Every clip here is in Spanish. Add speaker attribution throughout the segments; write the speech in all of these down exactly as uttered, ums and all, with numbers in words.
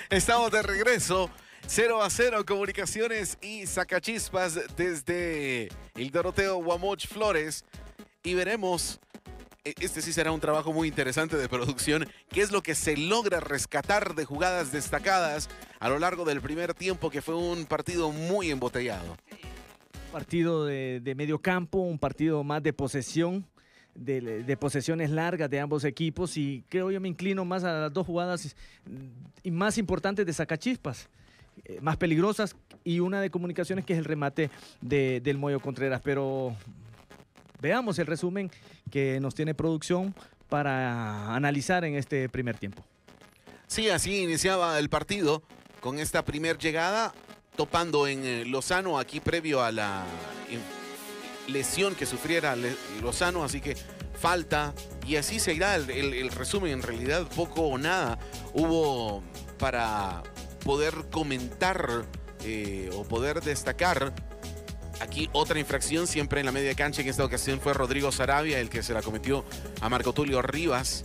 Speaker 1: Estamos de regreso. cero a cero Comunicaciones y Sacachispas desde el Doroteo Guamoch Flores. Y veremos, este sí será un trabajo muy interesante de producción, qué es lo que se logra rescatar de jugadas destacadas a lo largo del primer tiempo, que fue un partido muy embotellado.
Speaker 2: Partido de, de medio campo, un partido más de posesión. De, de posesiones largas de ambos equipos, y creo yo me inclino más a las dos jugadas y más importantes de Sacachispas, eh, más peligrosas, y una de Comunicaciones, que es el remate de, del Moyo Contreras. Pero veamos el resumen que nos tiene producción para analizar en este primer tiempo.
Speaker 1: Sí, así iniciaba el partido con esta primer llegada, topando en eh, Lozano, aquí previo a la lesión que sufriera Lozano, así que falta, y así se irá el, el, el resumen. En realidad poco o nada hubo para poder comentar eh, o poder destacar. Aquí otra infracción siempre en la media cancha, en esta ocasión fue Rodrigo Saravia el que se la cometió a Marco Tulio Rivas,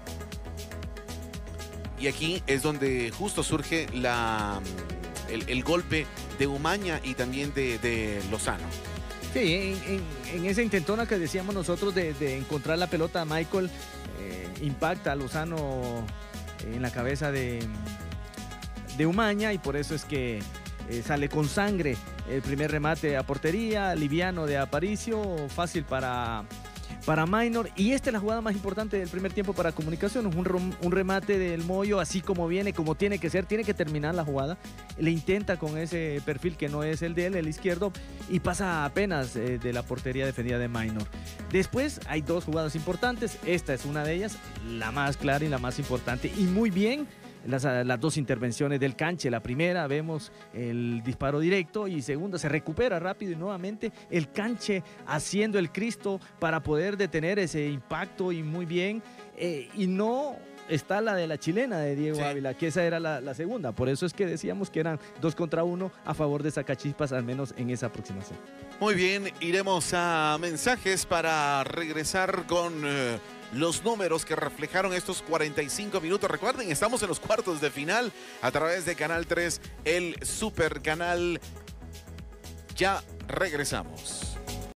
Speaker 1: y aquí es donde justo surge la, el, el golpe de Umaña y también de, de Lozano.
Speaker 2: Sí, en, en, en esa intentona que decíamos nosotros de, de encontrar la pelota, Michael eh, impacta a Lozano en la cabeza de, de Umaña, y por eso es que eh, sale con sangre el primer remate a portería, liviano de Aparicio, fácil para, para Minor. Y esta es la jugada más importante del primer tiempo para Comunicaciones, un, un remate del Moyo, así como viene, como tiene que ser, tiene que terminar la jugada. Le intenta con ese perfil que no es el de él, el izquierdo, y pasa apenas eh, de la portería defendida de Minor. Después hay dos jugadas importantes, esta es una de ellas, la más clara y la más importante, y muy bien las, las dos intervenciones del Canche. La primera, vemos el disparo directo, y segunda, se recupera rápido y nuevamente el Canche haciendo el Cristo para poder detener ese impacto, y muy bien, eh, y no está la de la chilena de Diego sí. Ávila, que esa era la, la segunda. Por eso es que decíamos que eran dos contra uno a favor de Sacachispas, al menos en esa aproximación.
Speaker 1: Muy bien, iremos a mensajes para regresar con eh, los números que reflejaron estos cuarenta y cinco minutos. Recuerden, estamos en los cuartos de final a través de Canal tres, el super canal. Ya regresamos.